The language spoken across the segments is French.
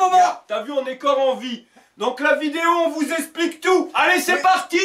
maman. T'as vu, on est corps en vie. Donc la vidéo, on vous explique tout. Allez, c'est parti.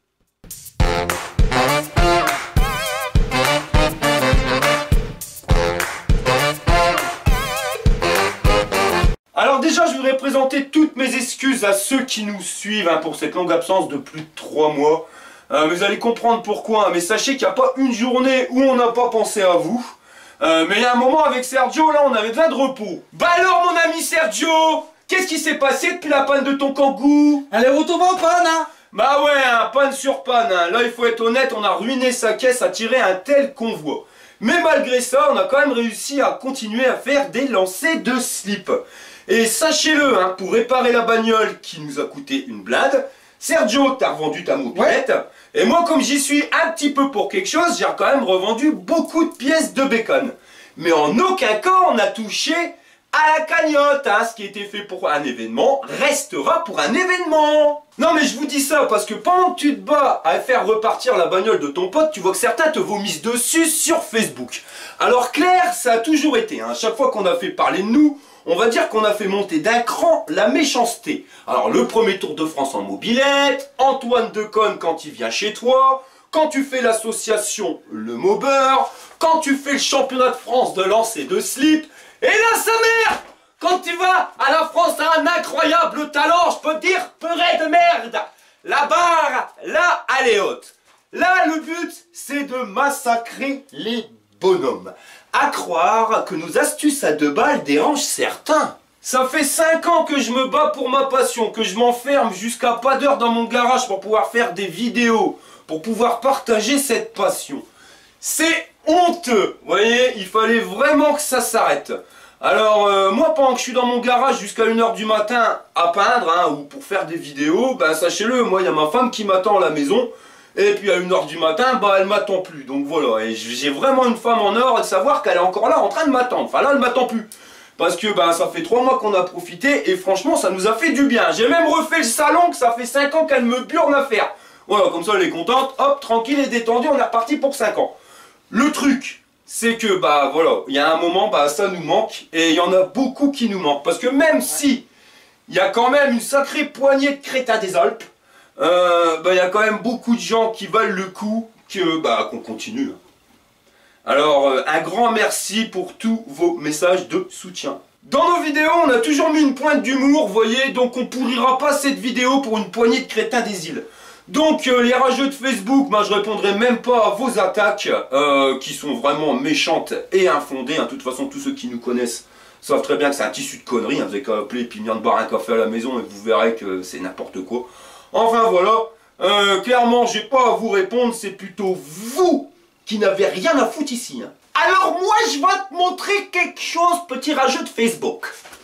Alors déjà, je voudrais présenter toutes mes excuses à ceux qui nous suivent pour cette longue absence de plus de 3 mois. Vous allez comprendre pourquoi, mais sachez qu'il n'y a pas une journée où on n'a pas pensé à vous. Mais il y a un moment avec Sergio, là, on avait besoin de repos. Bah alors, mon ami Sergio, qu'est-ce qui s'est passé depuis la panne de ton kangou? Elle est retombée en panne, hein. Bah ouais, panne sur panne. Là, il faut être honnête, on a ruiné sa caisse à tirer un tel convoi. Mais malgré ça, on a quand même réussi à continuer à faire des lancers de slip. Et sachez-le, pour réparer la bagnole qui nous a coûté une blinde, Sergio, t'as revendu ta mobilette. Ouais. Et moi, comme j'y suis un petit peu pour quelque chose, j'ai quand même revendu beaucoup de pièces de bacon. Mais en aucun cas, on a touché à la cagnotte. Ce qui a été fait pour un événement restera pour un événement. Non, mais je vous dis ça parce que pendant que tu te bats à faire repartir la bagnole de ton pote, tu vois que certains te vomissent dessus sur Facebook. Alors Claire, ça a toujours été. À chaque fois qu'on a fait parler de nous, on va dire qu'on a fait monter d'un cran la méchanceté. Alors le premier Tour de France en mobilette, Antoine Decaune quand il vient chez toi, quand tu fais l'association Le Maubeur, quand tu fais le championnat de France de lancer de slip, et là sa mère, quand tu vas à la France a un incroyable talent, je peux te dire, purée de merde. La barre, là, elle est haute. Là, le but, c'est de massacrer les bonhommes. À croire que nos astuces à 2 balles dérangent certains. Ça fait 5 ans que je me bats pour ma passion, que je m'enferme jusqu'à pas d'heure dans mon garage pour pouvoir faire des vidéos, pour pouvoir partager cette passion. C'est honteux, vous voyez, il fallait vraiment que ça s'arrête. Alors moi, pendant que je suis dans mon garage jusqu'à 1 h du matin à peindre, ou pour faire des vidéos, sachez-le, moi il y a ma femme qui m'attend à la maison. Et puis à 1 h du matin, elle m'attend plus. Donc voilà, et j'ai vraiment une femme en or et de savoir qu'elle est encore là en train de m'attendre. Enfin là, elle m'attend plus. Parce que ça fait 3 mois qu'on a profité et franchement, ça nous a fait du bien. J'ai même refait le salon, que ça fait 5 ans qu'elle me burne à faire. Voilà, comme ça elle est contente, hop, tranquille et détendue, on est reparti pour 5 ans. Le truc, c'est que voilà, il y a un moment, ça nous manque et il y en a beaucoup qui nous manquent. Parce que même si il y a quand même une sacrée poignée de crétins des Alpes, il y a quand même beaucoup de gens qui valent le coup qu'on continue. Alors un grand merci pour tous vos messages de soutien. Dans nos vidéos on a toujours mis une pointe d'humour, vous voyez, donc on pourrira pas cette vidéo pour une poignée de crétins des îles. Donc les rageux de Facebook, je répondrai même pas à vos attaques qui sont vraiment méchantes et infondées. De toute façon tous ceux qui nous connaissent savent très bien que c'est un tissu de conneries. Vous avez qu'à appeler et puis venir de boire un café à la maison et vous verrez que c'est n'importe quoi. Enfin voilà, clairement j'ai pas à vous répondre, c'est plutôt vous qui n'avez rien à foutre ici. Alors moi je vais te montrer quelque chose, petit rageux de Facebook.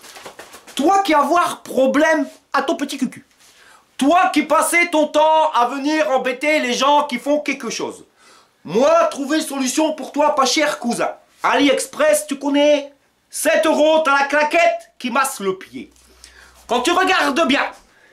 Toi qui as avoir problème à ton petit cucu. Toi qui passais ton temps à venir embêter les gens qui font quelque chose. Moi, trouver une solution pour toi pas cher, cousin. AliExpress, tu connais? 7 € t'as la claquette qui masse le pied. Quand tu regardes bien,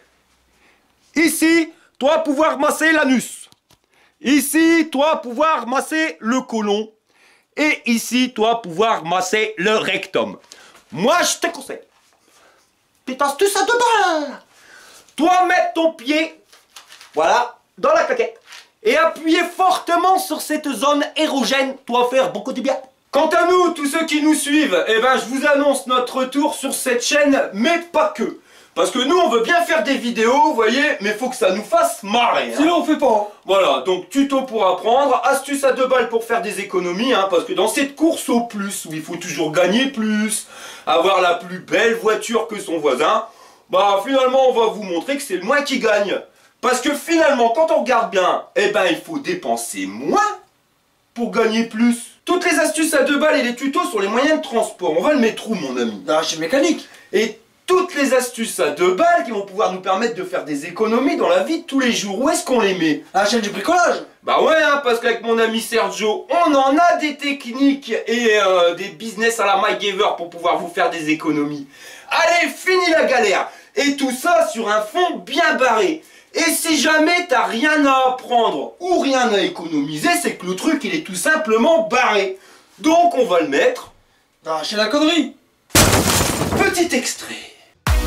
ici, toi pouvoir masser l'anus. Ici, toi pouvoir masser le côlon. Et ici, toi pouvoir masser le rectum. Moi, je te conseille. Putain, tout ça de balles. Toi, mettre ton pied, voilà, dans la claquette. Et appuyer fortement sur cette zone érogène, toi faire beaucoup de bien. Quant à nous, tous ceux qui nous suivent, je vous annonce notre retour sur cette chaîne, mais pas que. Parce que nous, on veut bien faire des vidéos, vous voyez, mais il faut que ça nous fasse marrer. Sinon, on fait pas. Voilà, donc tuto pour apprendre, astuce à 2 balles pour faire des économies, parce que dans cette course au plus, où il faut toujours gagner plus, avoir la plus belle voiture que son voisin, finalement, on va vous montrer que c'est le moins qui gagne. Parce que finalement, quand on regarde bien, il faut dépenser moins pour gagner plus. Toutes les astuces à 2 balles et les tutos sur les moyens de transport, on va le mettre où, mon ami? Chez Mécanique. Et toutes les astuces à 2 balles qui vont pouvoir nous permettre de faire des économies dans la vie de tous les jours, où est-ce qu'on les met? À la chaîne du bricolage. Ouais, parce qu'avec mon ami Sergio, on en a des techniques et des business à la MyGaver pour pouvoir vous faire des économies. Allez, fini la galère. Et tout ça sur un fond bien barré. Et si jamais t'as rien à apprendre ou rien à économiser, c'est que le truc il est tout simplement barré. Donc on va le mettre chez la connerie. Petit extrait.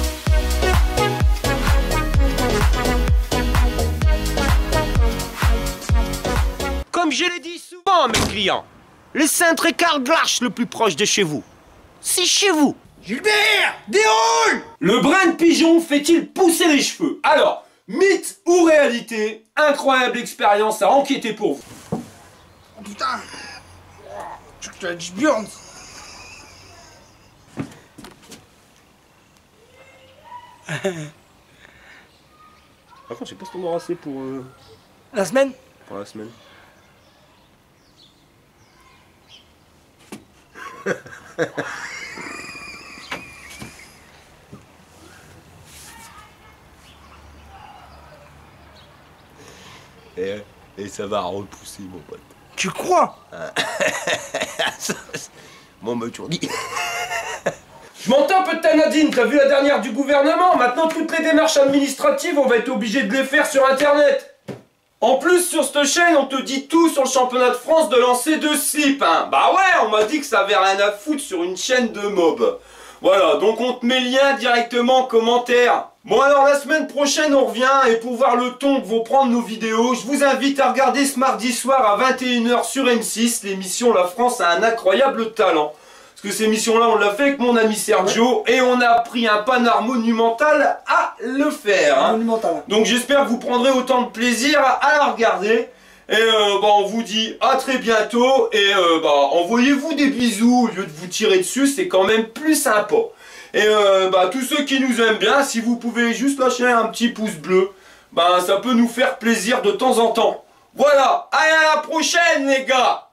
comme je l'ai dit souvent à mes clients, le centre Karl Glasch le plus proche de chez vous, c'est chez vous. Gilbert, déroule! Le brin de pigeon fait-il pousser les cheveux? Alors, mythe ou réalité, incroyable expérience à enquêter pour vous. Oh putain! Tu te la dis Björn. Par contre, je sais pas si on aura assez pour La semaine? la semaine. Et ça va repousser, mon pote. Tu crois? Bon, bah, tu redis. Je m'entends un peu de ta Nadine, t'as vu la dernière du gouvernement? Maintenant, toutes les démarches administratives, on va être obligé de les faire sur Internet. En plus, sur cette chaîne, on te dit tout sur le championnat de France de lancer de slip, hein. Bah ouais, on m'a dit que ça avait rien à foutre sur une chaîne de mob. Voilà, donc on te met le lien directement en commentaire. Bon alors, la semaine prochaine, on revient, et pour voir le ton que vont prendre nos vidéos, je vous invite à regarder ce mardi soir à 21 h sur M6, l'émission La France a un incroyable talent. Parce que ces émissions-là, on l'a fait avec mon ami Sergio, et on a pris un panard monumental à le faire. Hein. Monumental. Donc j'espère que vous prendrez autant de plaisir à la regarder. Et on vous dit à très bientôt. Et envoyez-vous des bisous au lieu de vous tirer dessus, c'est quand même plus sympa. Et tous ceux qui nous aiment bien, si vous pouvez juste lâcher un petit pouce bleu, ça peut nous faire plaisir de temps en temps. Voilà, allez à la prochaine les gars!